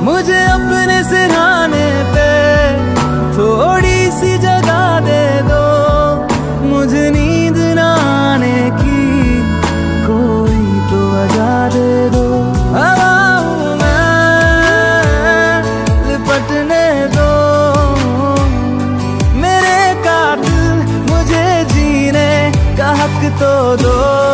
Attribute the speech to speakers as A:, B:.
A: मुझे अपने सिरहाने पे थोड़ी सी जगह दे दो, मुझे नींद ना आने की कोई तो वजह दे दो। हवा हूँ मैं, लिपटने दो मेरे कातिल, मुझे जीने का हक तो दो।